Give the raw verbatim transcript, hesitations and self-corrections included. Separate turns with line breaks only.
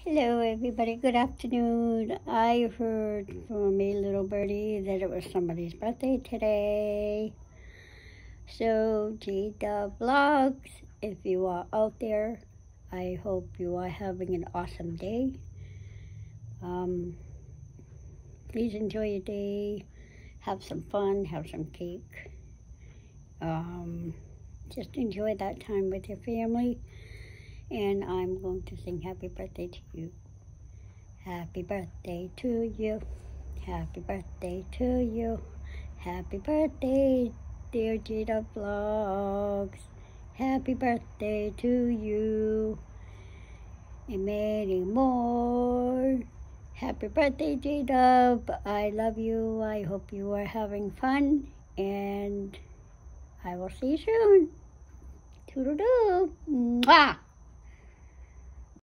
Hello, everybody. Good afternoon. I heard from a little birdie that it was somebody's birthday today. So, J-Dub Vlogs, if you are out there, I hope you are having an awesome day. Um, please enjoy your day. Have some fun. Have some cake. Um, just enjoy that time with your family. And I'm going to sing happy birthday to you. Happy birthday to you. Happy birthday to you. Happy birthday, dear J-Dub Vlogs. Happy birthday to you. And many more. Happy birthday, J-Dub. I love you. I hope you are having fun. And I will see you soon. Toodle-doo. Mwah.